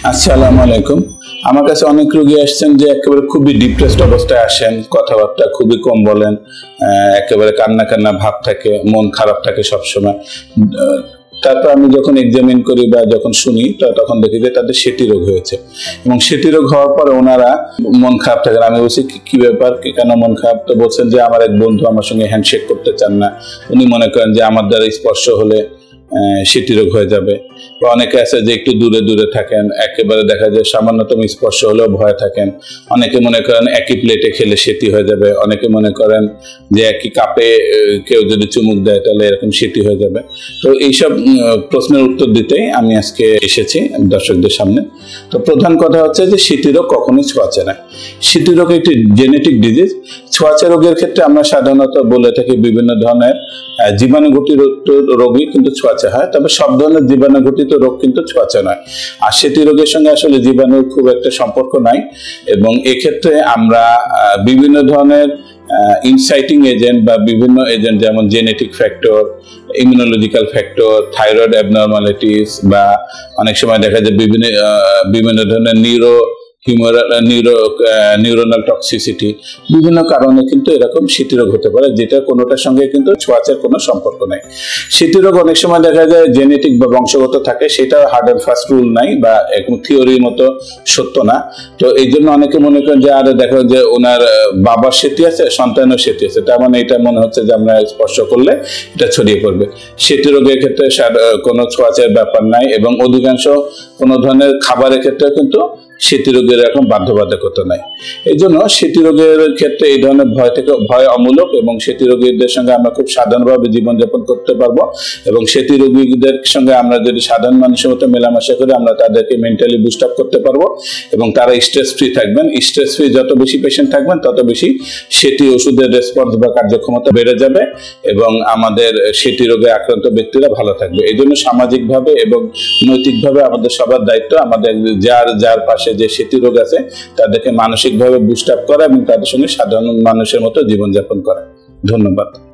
আসসালামু আলাইকুম। আমার কাছে অনেক রোগী আসছেন যে একেবারে খুবই ডিপ্রেসড অবস্থায় আসেন, কথাবার্তা খুবই কম বলেন, একেবারে কান্না কান্না ভাব থাকে, মন খারাপ থাকে সবসময়। তারপর আমি যখন এক্সামিন করি বা যখন শুনি তখন দেখি যে তাদের সেটি রোগ হয়েছে, এবং সেটি রোগ হওয়ার পরে ওনারা মন খারাপ থাকে। আমি বলছি কি ব্যাপার, কেন মন খারাপ? তো বলছেন যে আমার এক বন্ধু আমার সঙ্গে হ্যান্ডশেক করতে চান না, উনি মনে করেন যে আমার দ্বারা স্পর্শ হলে সেটি রোগ হয়ে যাবে। বা অনেকে আছে যে একটু দূরে দূরে থাকেন, একেবারে দেখা যায় সামান্যতম স্পর্শ হলেও ভয় থাকেন। অনেকে মনে করেন একই প্লেটে খেলে সেটি হয়ে যাবে, অনেকে মনে করেন যে একই কাপে কেউ যদি চুমুক দেয় তাহলে এরকম সেটি হয়ে যাবে। তো এইসব প্রশ্নের উত্তর দিতেই আমি আজকে এসেছি দর্শকদের সামনে। তো প্রধান কথা হচ্ছে যে সেটি রোগ কখনোই ছোঁয়াচে না। সেটি রোগ একটি জেনেটিক ডিজিজ। ছোঁয়াচে রোগের ক্ষেত্রে আমরা সাধারণত বলে থাকি বিভিন্ন ধরনের জীবাণুঘটিত রোগই কিন্তু ছোঁয়াচে হয়, তবে সব ধরনের জীবাণুঘটিত রোগ কিন্তু ছোঁয়াচে নয়। আর সেটি রোগের সঙ্গে আসলে জীবাণুর খুব একটা সম্পর্ক নাই, এবং এক্ষেত্রে আমরা বিভিন্ন ধরনের ইনসাইটিং এজেন্ট বা বিভিন্ন এজেন্ট, যেমন genetic factor, immunological factor, thyroid abnormalities, বা অনেক সময় দেখা যায় বিভিন্ন ধরনের নিউরোনাল টক্সিসিটি, বিভিন্ন কারণে কিন্তু এরকম সেটি রোগ হতে পারে, যেটা কোনোটার সঙ্গে কিন্তু ছোঁয়াচের কোনো সম্পর্ক নেই। সেটি রোগ অনেক সময় দেখা যায় জেনেটিক বা বংশগত থাকে, সেটা হার্ড অ্যান্ড ফাস্ট রুল নাই বা একদম থিওরির মতো সত্য না। তো এই জন্য অনেকে মনে করেন যে আরে দেখো যে ওনার বাবার সেটি আছে, সন্তানের সেটি আছে, তার মানে এটা মনে হচ্ছে যে আমরা স্পর্শ করলে এটা ছড়িয়ে পড়বে। সেটি রোগের ক্ষেত্রে কোনো ছোঁয়াচের ব্যাপার নাই, এবং অধিকাংশ কোনো ধরনের খাবারের ক্ষেত্রে কিন্তু সেটি রোগের এরকম বাধ্যবাধকতা নাই। এই জন্য সেটি রোগের ক্ষেত্রে এই ধরনের ভয় অমূলক, এবং সেটি রোগীদের সঙ্গে আমরা খুব সাধারণভাবে জীবনযাপন করতে পারবো। এবং সেটি রোগীদের সঙ্গে আমরা যদি সাধারণ মানুষের মতো মেলামেশা করি, আমরা তাদেরকে মেন্টালি বুস্ট আপ করতে পারবো, এবং তারা স্ট্রেস ফ্রি থাকবেন। স্ট্রেস ফ্রি যত বেশি পেশেন্ট থাকবেন তত বেশি সেটি ওষুধের রেসপন্স বা কার্যক্ষমতা বেড়ে যাবে, এবং আমাদের সেটি রোগে আক্রান্ত ব্যক্তিরা ভালো থাকবে। এই জন্য সামাজিকভাবে এবং নৈতিকভাবে আমাদের সবার দায়িত্ব আমাদের যার পাশে যে সেটি রোগ আছে তাদেরকে মানসিকভাবে বুস্ট আপ করা এবং তাদের সঙ্গে সাধারণ মানুষের মতো জীবনযাপন করা। ধন্যবাদ।